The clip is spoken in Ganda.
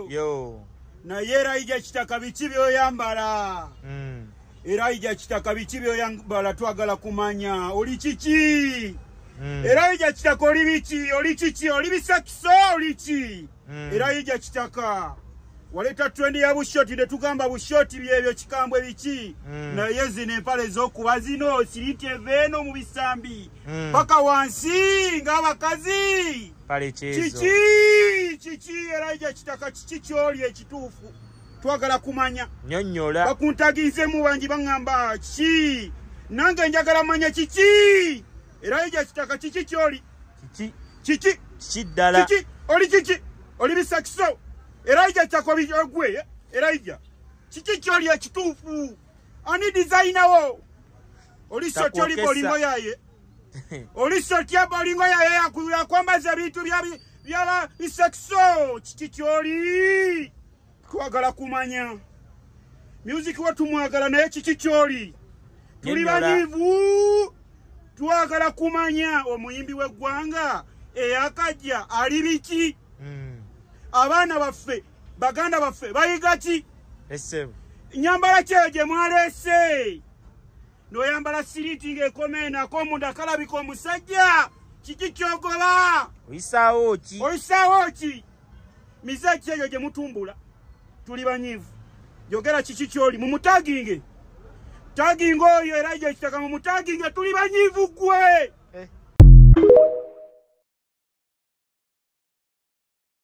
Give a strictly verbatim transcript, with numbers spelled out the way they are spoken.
Yo. Naye Elijah Kitaka biki byoyambala? Mm. Elijah Kitaka biki byoyambala twagala kumanya. Oli kiki? Mm. Elijah Kitaka oli biki? Oli kiki? Oli bisakiso oli ki? Mm. Elijah Kitaka waleta trend ya bushoti ne tugamba bushoti byebyo kikambwe biki. Mm. Naye zino empale z'okuba zino sirite veno mu bisambi. Mm. Paka wansi ng'abakazi. Pale chezo. Kiki kiki Elijah Kitaka kiki kyoli ekituufu twagala kumanya. Nyonnyola. Bakuntagize mu bangi bangamba ki nange njagala manya kiki Elijah Kitaka kiki kyoli Kiki. kiki Kiki ddala. kiki oli kiki oli bisakiso Elijah Kitaka bijogwe Elijah kiki kyoli ekituufu ani designer wo oli sotya oli bolingo yaye oli sotya bolingo yaye yakula kwambaza bintu bya byaba bisakiso kiki kyoli twagala kumanya music watu mwagala naye kiki kyoli tuli banyivu twagala kumanya omuyimbi w'eggwanga eyakajja ali biki. Mm. Abaana baffe baganda baffe bayiga ki? Esebo. Nyambala kyeyo gye mwalese n'oyambala siriti ng'ekomeenako munda kalabika omusajja kiki kyogoba? Oyisaawo ki? Oyisaawo ki? Mize kyeyo gye mutumbula tuli banyivu yogera kiki kyoli mumutaginge taginga oyo Elijah Kitaka mumutaginge tuli banyivu gwe